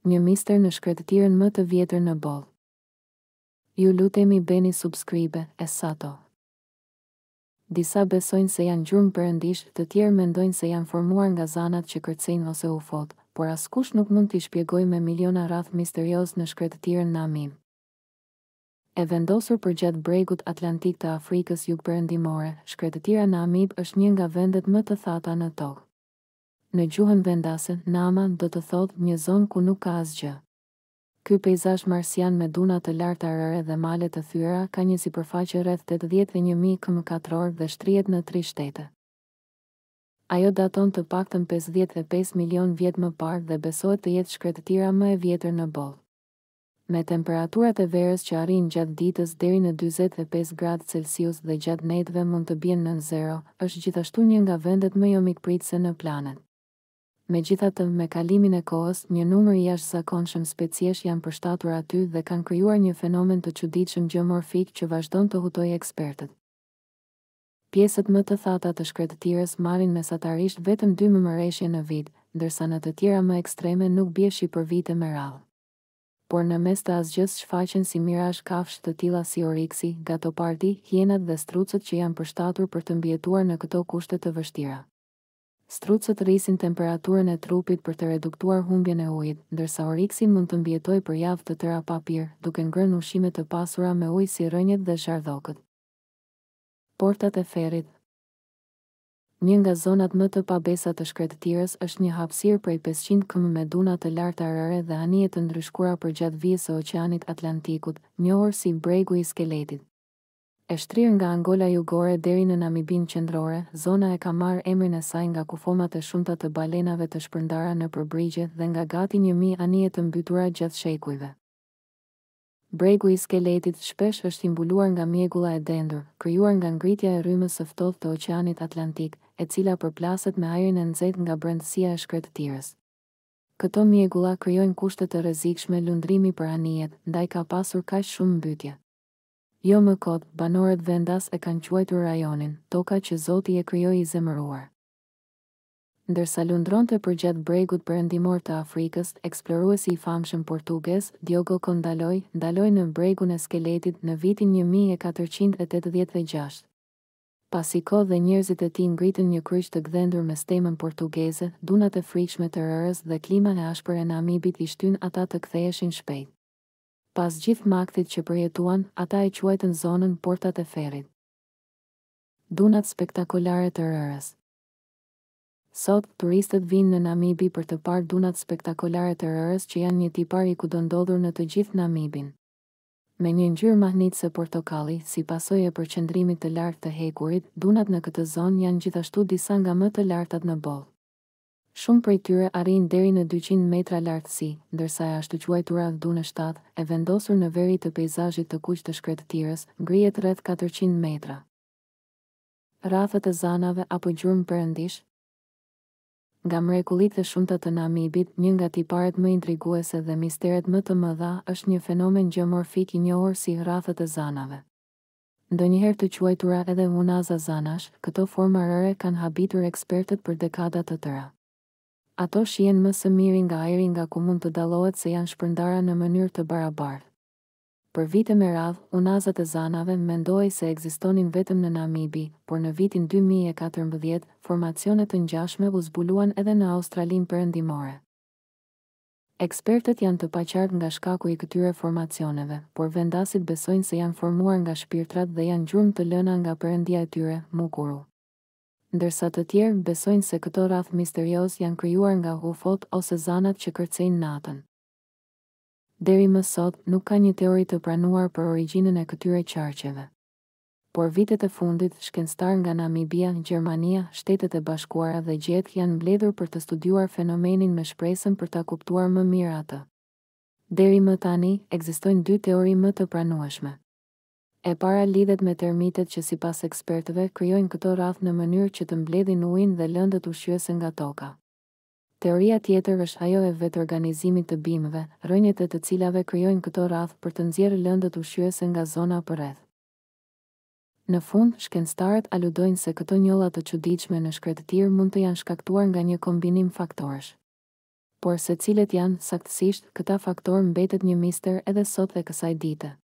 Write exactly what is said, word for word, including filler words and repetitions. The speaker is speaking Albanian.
Një mister në shkretëtirën më të vjetër në botë. Ju lutemi bëni subscribe, Essato. Disa besojnë se janë gjurmë perëndish, të tjerë mendojnë se janë formuar nga zanat që kërcejnë ose ufot, por askush nuk mund t'i shpjegoj me miliona rreth misterios në shkretëtirën Namib. E vendosur përgjatë bregut Atlantik të Afrikës jugperëndimore, shkretëtira Namib është një nga vendet më të thata në tokë. Në gjuhën vendase, Nama do të thotë një zonë ku nuk ka asgjë. Ky peizazh marsian me duna të larta rëre dhe male të thyera ka një sipërfaqe rreth tetëdhjetë e një mijë kilometra katror dhe shtrihet në tri shtete. Ajo daton të paktën pesëdhjetë e pesë milion vjet më parë dhe besohet të jetë shkretëtira më e vjetër në botë. Me temperaturat e verës që arrin gjatë ditës deri në dyzet e pesë gradë Celsius dhe gjatë netëve mund të bien nën zero, është gjithashtu një nga vendet më jo mikpritëse në planet. Megjithatë, me kalimin e kohës, një numër i jashtëzakonshëm speciesh janë përshtatur aty dhe kanë krijuar një fenomen të çuditshëm gjeomorfik që vazhdon të hutojë ekspertët. Pjesët më të thata të shkretëtirës marrin mesatarisht vetëm dy mëmëreshje në vit, ndërsa në të tjera më ekstreme nuk bie shi për vite me radhë. Por në mes të asgjës shfaqen si mirazh kafshë të tilla si oriksi, gatopardi, hienat dhe strucët që janë përshtatur për të mbijetuar në këto kushte të vështira. Strucët rrisin temperaturën e trupit për të reduktuar humbjen e ujit, ndërsa oriksi mund të mbijetojë për javë të tëra pa pirë, duke ngrënë ushqime të pasura me ujë si rënjet dhe zhardhokët. Portat e ferrit. Një nga zonat më të pabesa të shkretëtirës është një hapësirë prej pesëqind kilometra me duna të larta rëre dhe anije të ndryshkuara përgjatë vijës së Oqeanit Atlantikut, njohur si bregu i skeletit. E shtrirë nga Angola jugore deri në Namibin qendrore, zona e ka marrë emrin e saj nga kufomat e shumta të balenave të shpërndara në përbrigje dhe nga gati një mijë anije të mbytura gjatë shekujve. Bregu i skeletit shpesh është i mbuluar nga mjegulla e dendur, krijuar nga ngritja e rrymës së ftohtë të Oqeanit Atlantik, e cila përplaset me ajrin e nxehtë nga brendësia e shkretëtirës. Këto mjegulla krijojnë kushte të rrezikshme lundrimi për anijet, ndaj ka pasur kaq shumë mbytje. Jo më kot, banorët vendas e kanë quajtur rajonin, toka që Zoti e krijoi i zemëruar. Ndërsa lundronte përgjatë bregut perëndimor të Afrikës, eksploruesi i famshëm portugez, Diogo Condaloi, ndaloi në bregun e skeletit në vitin një mijë e katërqind e tetëdhjetë e gjashtë. Pasi kohë dhe njerëzit e tij ngritën një kryq të gdhendur me stemën portugeze, dunat e frikshme të rërës dhe klima e ashpër e Namibit i shtyn ata të ktheheshin shpejt. Pas gjithë maktit që përjetuan, ata e quajtën zonën Portat e Ferrit. Dunat spektakolare të rërës. Sot, turistët vinë në Namibi për të parë dunat spektakolare të rërës që janë një tipar i kudondodhur në të gjithë Namibin. Me një ngjyrë mahnitëse portokalli, si pasojë e përqendrimit të lartë të hekurit, dunat në këtë zonë janë gjithashtu disa nga më të lartat në botë. Shumë prej tyre arrin deri në dyqind metra lartësi, ndërsa e ashtu quajtura dunë shtatë, e vendosur në veri të peizazhit të kuq të shkretëtirës, ngrihet rreth katërqind metra. Rrafët e zanave apo gjurmë perëndish. Nga mrekullitë e shumta të Namibit, një nga tiparet më intriguese dhe misteret më të mëdha është një fenomen gjeomorfik i njohur si rrafët e zanave. Ndonjëherë të quajtura edhe unaza zanash, këto forma rëre kanë habitur ekspertët për dekada të tëra. Ato shihen më së miri nga ajri nga ku mund të dallohet se janë shpërndara në mënyrë të barabartë. Për vite me radhë, unazat e zanave mendohej se ekzistonin vetëm në Namibi, por në vitin dy mijë e katërmbëdhjetë, formacione të ngjashme u zbuluan edhe në Australinë perëndimore. Ekspertët janë të paqartë nga shkaku i këtyre formacioneve, por vendasit besojnë se janë formuar nga shpirtrat dhe janë gjurmë të lëna nga perëndia e tyre, Mukuru. Ndërsa të tjerë besojnë se këto rrafë misterios janë krijuar nga ufot ose zanat që kërcejnë natën. Deri më sot, nuk ka një teori të pranuar për origjinën e këtyre qarqeve. Por vitet e fundit, shkencëtarë nga Namibia, Gjermania, Shtetet e Bashkuara dhe Gjetë janë mbledhur për të studiuar fenomenin me shpresën për ta kuptuar më mirë atë. Deri më tani, ekzistojnë dy teori më të pranueshme. E para lidhet me termitet që sipas ekspertëve krijojnë këto rrafë në mënyrë që të mbledhin ujin dhe lëndët ushqyese nga toka. Teoria tjetër është ajo e vetë organizimit të bimëve, rrënjët e të cilave krijojnë këto rrafë për të nxjerrë lëndët ushqyese nga zona përreth. Në fund, shkencëtarët aludojnë se këto njolla të çuditshme në shkretëtirë mund të janë shkaktuar nga një kombinim faktorësh. por se cilet janë saktësisht këta faktor mbetet një mister edhe sot dhe kësaj dite.